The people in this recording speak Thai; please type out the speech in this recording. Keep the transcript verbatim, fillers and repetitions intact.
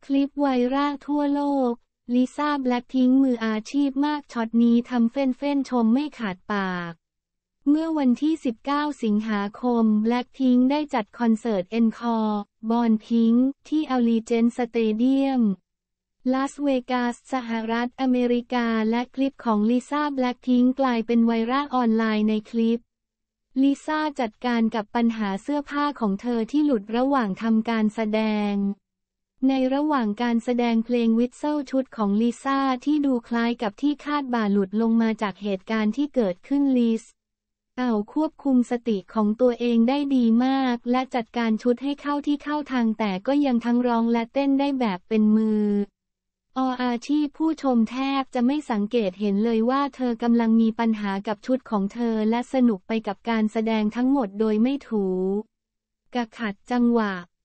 คลิปไวรัลทั่วโลกลิซ่าแบล็คพิงค์มืออาชีพมากช็อตนี้ทำเฟ้นๆชมไม่ขาดปากเมื่อวันที่สิบเก้าสิงหาคมแบล็คพิงค์ได้จัดคอนเสิร์ตเอ็นคอร์บอนพิงค์ที่อัลลีเจนต์สเตเดียมลาสเวกัสสหรัฐอเมริกาและคลิปของลิซ่าแบล็คพิงค์กลายเป็นไวรัลออนไลน์ในคลิปลิซ่าจัดการกับปัญหาเสื้อผ้าของเธอที่หลุดระหว่างทำการแสดงในระหว่างการแสดงเพลงวิสเซิลชุดของลิซ่าที่ดูคล้ายกับที่คาดบ่าหลุดลงมาจากเหตุการณ์ที่เกิดขึ้นลิซเอาควบคุมสติของตัวเองได้ดีมากและจัดการชุดให้เข้าที่เข้าทางแต่ก็ยังทั้งร้องและเต้นได้แบบเป็นมือออาชีพผู้ชมแทบจะไม่สังเกตเห็นเลยว่าเธอกำลังมีปัญหากับชุดของเธอและสนุกไปกับการแสดงทั้งหมดโดยไม่ถูกะขัดจังหวะ